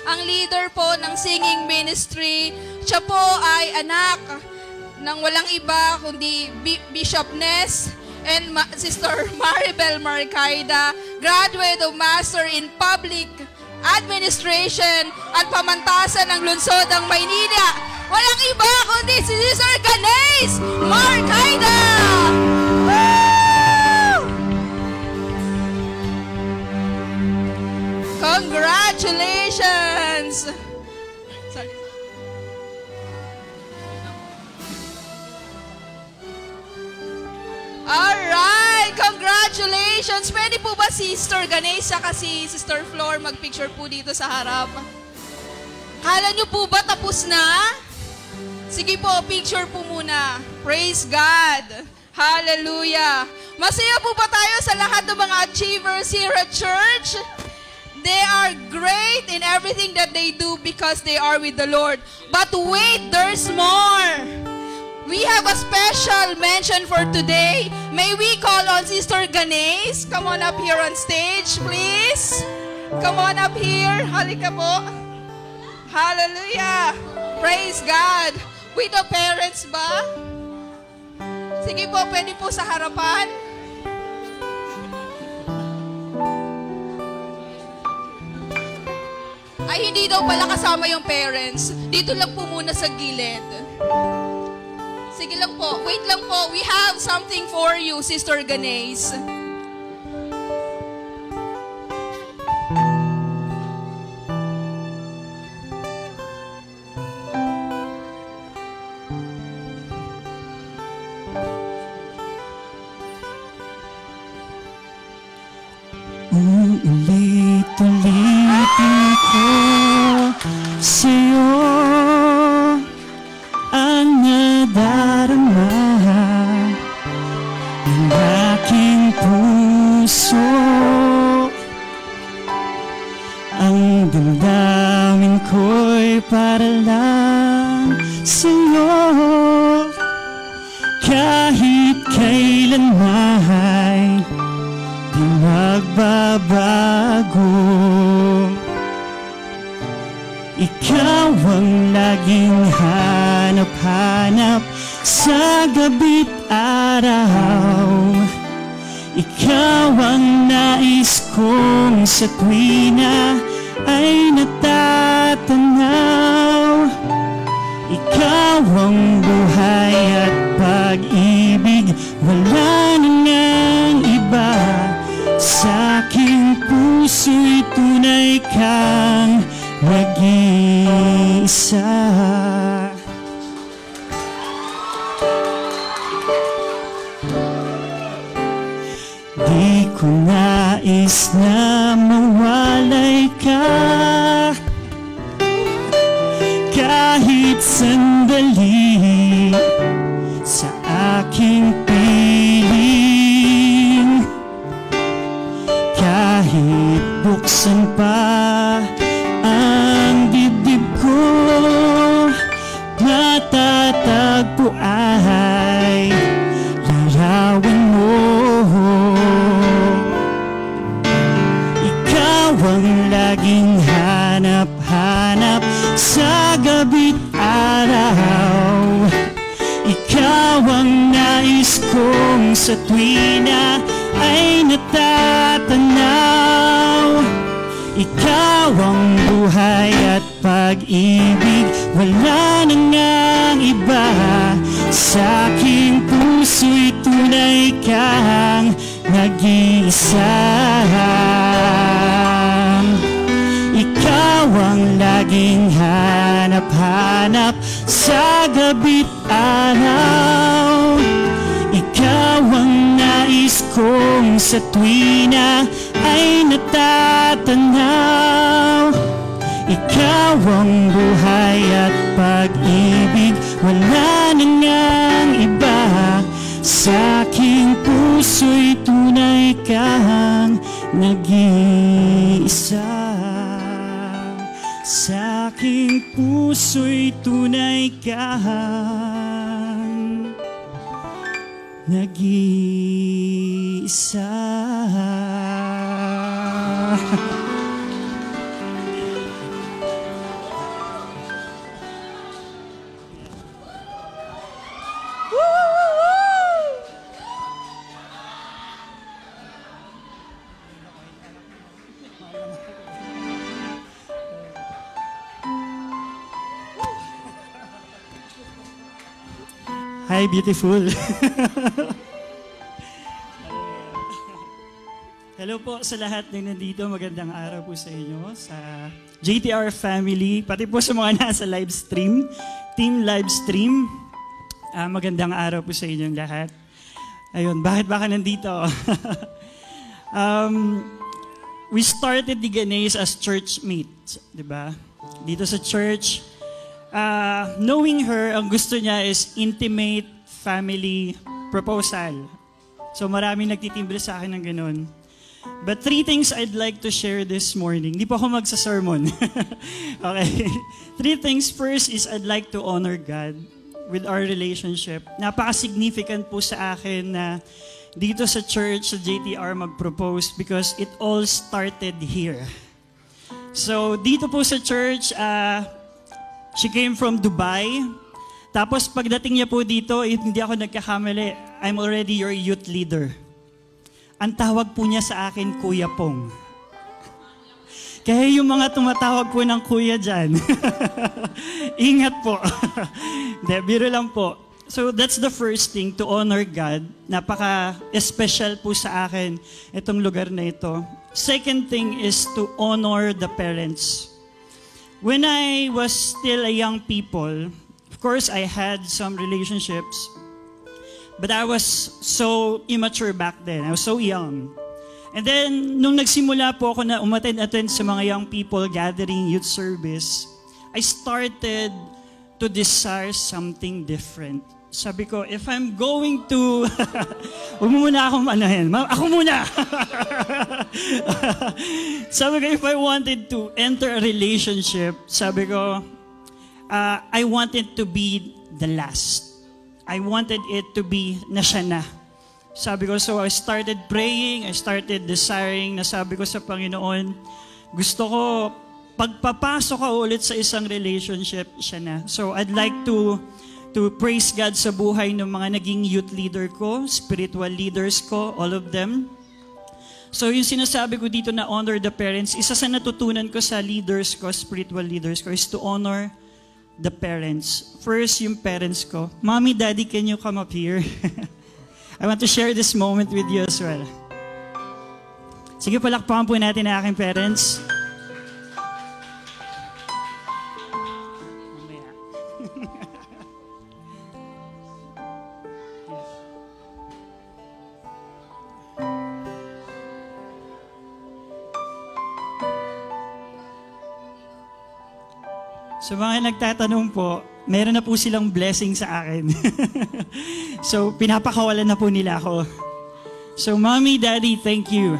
ang leader po ng singing ministry. Siya po ay anak ng walang iba kundi Bishop Ness and Sister Maribel Marcaida, graduate of Master in Public Administration at pamantasan ng lungsod ng Maynila. Walang iba kundi si Sister Ganesh Marcaida! Congratulations! Sorry. Alright! Congratulations! Pwede po ba si Sister Ganesh saka si Sister Flor mag-picture po dito sa harap? Kala nyo po ba tapos na? Sige po, picture po muna. Praise God! Hallelujah! Masaya po ba tayo sa lahat ng mga achievers here at church? They are great in everything that they do because they are with the Lord. But wait, there's more. We have a special mention for today. May we call on Sister Ganesh? Come on up here on stage, please. Come on up here. Halika po. Hallelujah. Praise God. With the parents ba? Sige po, pwede po sa harapan. Ay, hindi daw pala kasama yung parents. Dito lang po muna sa gilid. Sige lang po. Wait lang po. We have something for you, Sister Ganesh. Ulit-ulitin ko sa'yo ang nadarama ng aking puso. Ang damdamin ko'y para lang sa'yo. Kahit kailanman di magbabago. Ikaw ang laging hanap-hanap sa gabi't araw. Ikaw ang nais kong sa tuwina ay natatanaw. Ikaw ang buhay at pag-ibig, wala na ngang iba. Sa aking puso'y tunay kang nag-iisa. Di ko nais na mawalay ka kahit sandali sa aking piling. Kahit buksan pa ang dibdib ko, matatagpo ay larawan mo. Ikaw ang laging hanap-hanap sa gabi't araw. Ikaw ang nais kong sa tuwina ay natatanaw. Ikaw ang buhay at pag-ibig, wala na ngang iba. Sa aking puso'y tunay kang nag-iisa. Ikaw ang laging hanap-hanap sa gabi't araw. Ikaw ang nais kong sa tuwina ay natatanaw. Ikaw ang buhay at pag-ibig, wala na ngang iba. Sa aking puso'y tunay kang nag-iisa. Sa aking puso'y tunay kang nag-iisa. Hi, beautiful. Hello po sa lahat na nandito. Magandang araw po sa inyo, sa JTR family, pati po sa mga nasa live stream, team live stream. Magandang araw po sa inyong lahat. Ayun, bakit ba ka nandito? We started the Ganesh as church mates, di ba? Dito sa church, knowing her, ang gusto niya is intimate family proposal. So maraming nagtitimbre sa akin ng ganun. But 3 things I'd like to share this morning. Hindi po ako magsa-sermon. Okay. 3 things. First is I'd like to honor God with our relationship. Napaka-significant po sa akin na dito sa church, sa JTR, mag-propose because it all started here. So dito po sa church, she came from Dubai. Tapos pagdating niya po dito, hindi ako nagkakamali, I'm already your youth leader. Ang tawag po niya sa akin, Kuya Pong. Kaya yung mga tumatawag po ng kuya dyan, ingat po. Hindi, biro lang po. So that's the first thing, to honor God. Napaka-special po sa akin itong lugar na ito. Second thing is to honor the parents. When I was still a young people, of course, I had some relationships, but I was so immature back then. I was so young. And then, nung nagsimula po ako na attend sa mga young people gathering, youth service, I started to desire something different. Sabi ko, if I'm going to... Huwag mo muna akong anahin. Ako muna! Sabi ko, if I wanted to enter a relationship, sabi ko, I wanted to be the last. I wanted it to be na siya na. Sabi ko, so I started praying, I started desiring, na sabi ko sa Panginoon, gusto ko, pagpapasok ka ulit sa isang relationship, siya na. So I'd like to praise God sa buhay ng mga naging youth leader ko, spiritual leaders ko, all of them. So yung sinasabi ko dito na honor the parents, isa sa natutunan ko sa leaders ko, spiritual leaders ko, is to honor the parents. First, yung parents ko. Mommy, Daddy, can you come up here? I want to share this moment with you as well. Sige, palakpakan po natin ang aking parents. So mga nagtatanong po, meron na po silang blessing sa akin. So pinapakawalan na po nila ako. So Mommy, Daddy, thank you.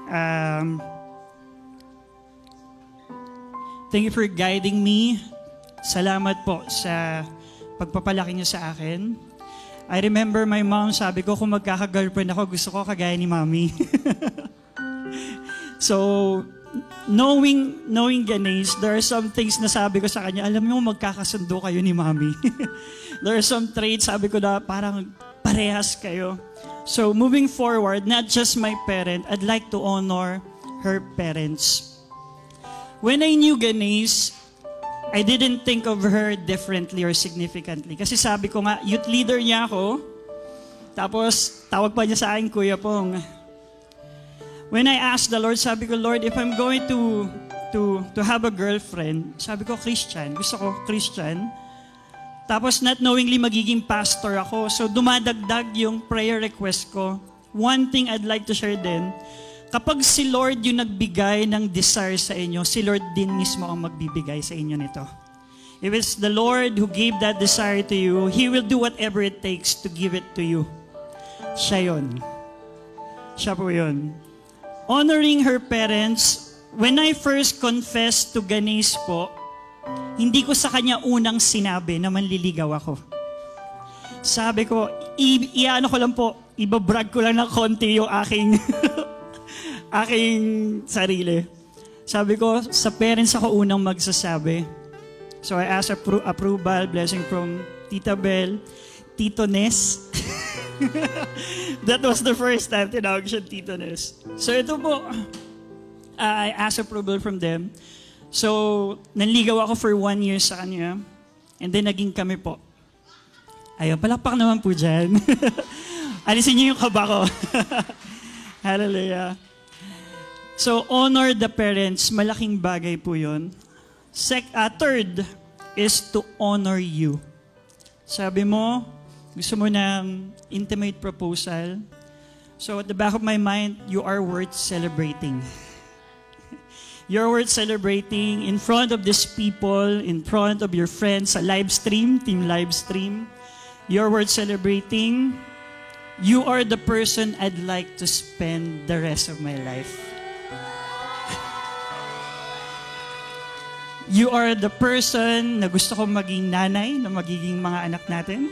Thank you for guiding me. Salamat po sa pagpapalaki niyo sa akin. I remember my mom, sabi ko kung magkaka-girlfriend ako, gusto ko kagaya ni Mommy. So knowing Ganesh, there are some things na sabi ko sa kanya, alam mo, magkakasundo kayo ni Mommy. There are some traits, sabi ko na parang parehas kayo. So moving forward, not just my parent, I'd like to honor her parents. When I knew Ganesh, I didn't think of her differently or significantly. Kasi sabi ko nga, youth leader niya ako, tapos tawag pa niya sa akin, Kuya Pong. When I asked the Lord, sabi ko, Lord, if I'm going to have a girlfriend, sabi ko, Christian. Gusto ko, Christian. Tapos not knowingly magiging pastor ako. So dumadagdag yung prayer request ko. One thing I'd like to share din, kapag si Lord yung nagbigay ng desire sa inyo, si Lord din mismo ang magbibigay sa inyo nito. If it's the Lord who gave that desire to you, He will do whatever it takes to give it to you. Siya yun. Siya po yun. Honoring her parents, when I first confessed to Ganesh po, hindi ko sa kanya unang sinabi na manliligaw ako. Sabi ko, iano ko lang po, ibabrag ko lang ng konti yung aking aking sarili. Sabi ko, sa parents ako unang magsasabi. So I asked approval, blessing from Tita Bel, Tito Nes. That was the first time tinawag siya Tito Nes. So ito po, I asked approval from them. So, nanligaw ako for 1 year sa kanya. And then naging kami po. Ayun, palakpak naman po dyan. Alisin niyo yung kaba ko. Hallelujah. So, honor the parents. Malaking bagay po yun. Third is to honor you. Sabi mo, gusto mo ng intimate proposal. So, at the back of my mind, you are worth celebrating. You're worth celebrating in front of these people, in front of your friends sa live stream, team live stream. You're worth celebrating. You are the person I'd like to spend the rest of my life. You are the person na gusto kong maging nanay, na magiging mga anak natin.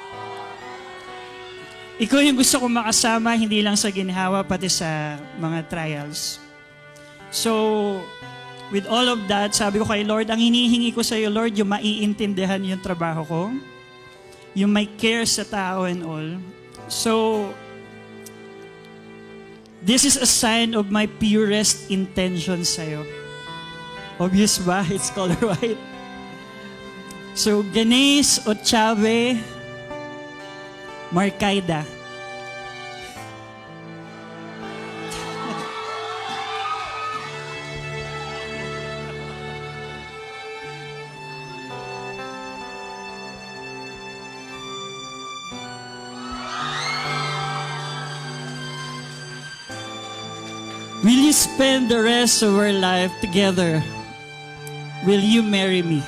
Ikaw yung gusto kong makasama, hindi lang sa ginhawa, pati sa mga trials. So, with all of that, sabi ko kay Lord, ang hinihingi ko sa iyo, Lord, yung maiintindihan yung trabaho ko, yung may care sa tao and all. So, this is a sign of my purest intention sa'yo. Obvious ba? It's color white. So, Ganesh Ochave Marcaida. Will you spend the rest of our life together? Will you marry me?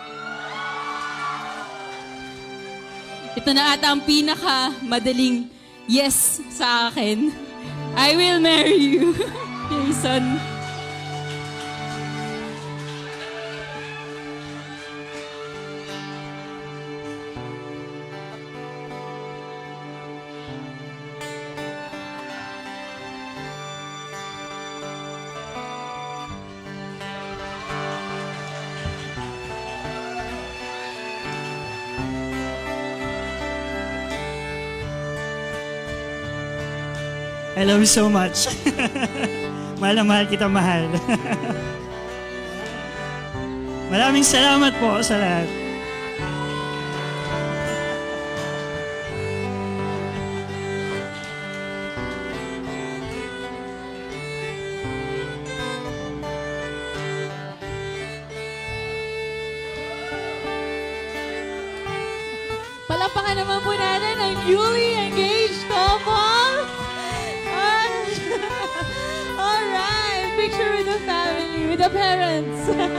Ito na ata ang pinaka-madaling yes sa akin. I will marry you, Jason. I love you so much. Mahal na mahal kita, mahal. Maraming salamat po sa lahat. Palapakan naman po natin ang newly engaged couple. Alright, picture with the family, with the parents.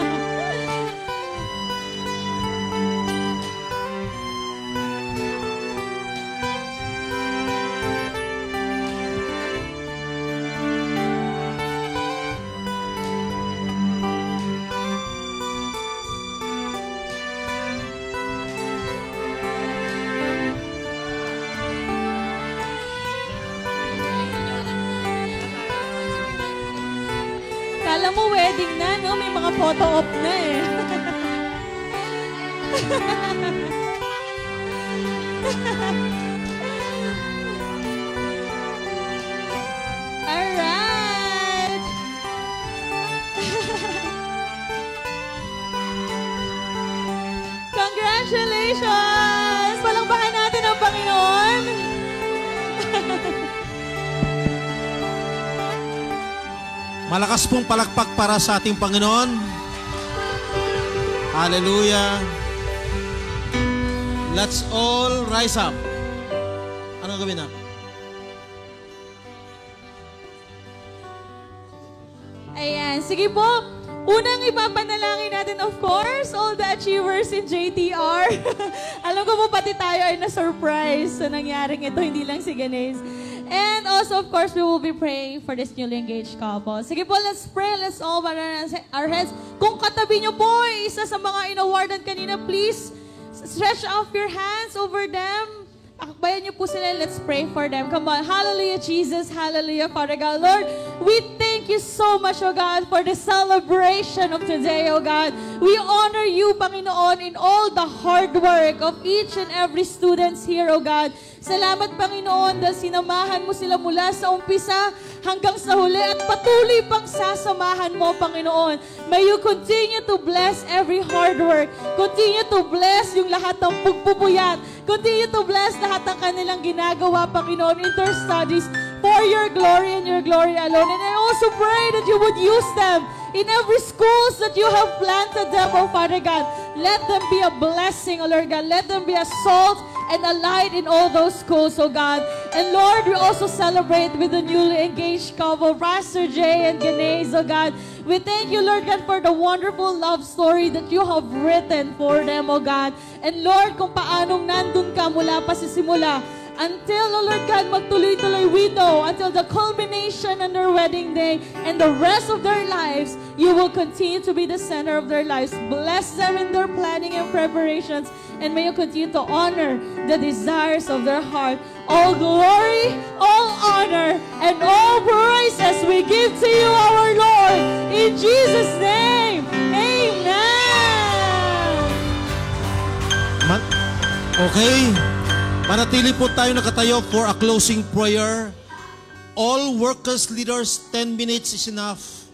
Kala mo wedding na, no? May mga photo op na eh. Alright! Congratulations! Palakpakan natin ang Panginoon! Malakas pong palakpak para sa ating Panginoon. Hallelujah. Let's all rise up. Anong gawin na? Ayan, sige po. Unang ipapanalangin natin, of course, all the achievers in JTR. Alam ko po pati tayo ay na-surprise sa nangyaring ito, hindi lang si Ganesh. And also, of course, we will be praying for this newly engaged couple. Sige po, let's pray. Let's all bow our heads. Kung katabi nyo po, isa sa mga in-awardan kanina, please stretch out your hands over them. Akbayan niyo po sila. Let's pray for them. Come on. Hallelujah, Jesus. Hallelujah, Father God. Lord, we thank thank you so much, O God, for the celebration of today, O God. We honor you, Panginoon, in all the hard work of each and every students here, O God. Salamat, Panginoon, dahil sinamahan mo sila mula sa umpisa hanggang sa huli at patuloy pang sasamahan mo, Panginoon. May you continue to bless every hard work. Continue to bless yung lahat ng pagpupuyat. Continue to bless lahat ng kanilang ginagawa, Panginoon, in their studies for your glory and your glory alone. And I also pray that you would use them in every schools that you have planted them, oh Father God. Let them be a blessing, oh Lord God. Let them be a salt and a light in all those schools, oh God. And Lord, we also celebrate with the newly engaged couple, Pastor Jay and Ganesh, oh God. We thank you, Lord God, for the wonderful love story that you have written for them, oh God. And Lord, kung paanong nandun ka mula pa sa simula, until, oh Lord God, magtuloy-tuloy, we know, until the culmination on their wedding day and the rest of their lives, you will continue to be the center of their lives. Bless them in their planning and preparations, and may you continue to honor the desires of their heart. All glory, all honor, and all praises we give to you, our Lord, in Jesus' name. Amen. Okay. Manatili po tayo nakatayo for a closing prayer. All workers, leaders, 10 minutes is enough.